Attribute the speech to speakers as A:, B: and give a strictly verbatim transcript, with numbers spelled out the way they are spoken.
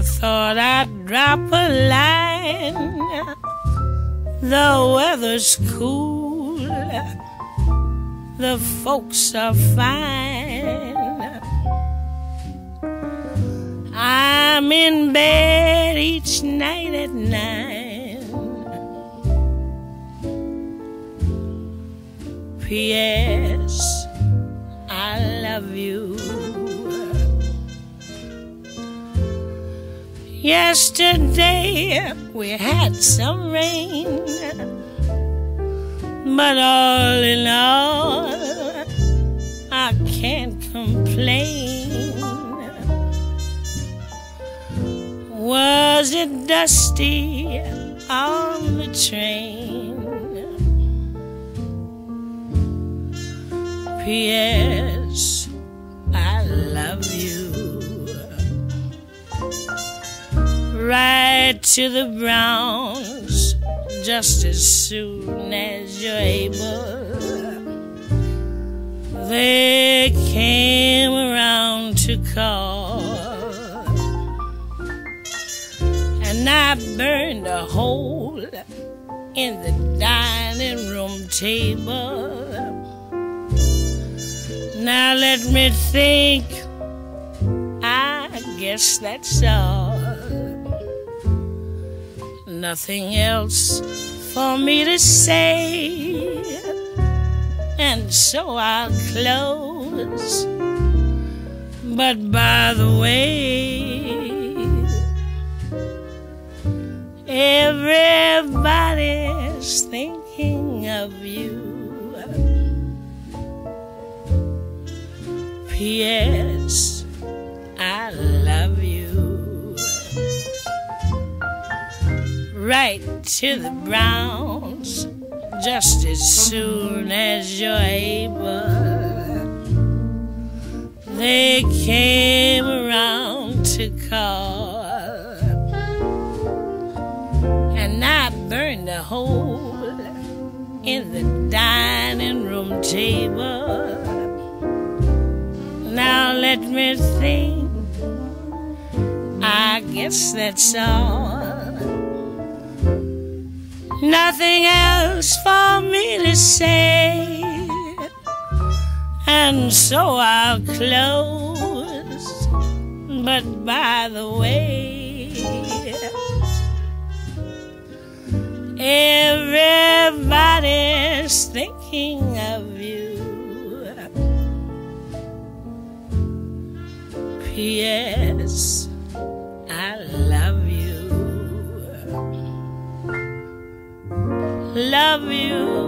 A: thought I'd drop a line. The weather's cool, the folks are fine. I'm in bed each night at nine. P S I love you. Yesterday we had some rain, but all in all I can't complain. Was it dusty on the train? P S I love you. Ride to the Browns just as soon as you're able. They came around to call, and I burned a hole in the dining room table. Now let me think, I guess that's all. Nothing else for me to say, and so I'll close. But by the way, everybody's thinking of you. P S I love you. Right to the Browns just as soon as you're able. They came around to call, and I burned a hole in the dining room table. Now let me think, I guess that's all. Nothing else for me to say, and so I'll close. But by the way, everybody's thinking of you. P S I love you. Love you.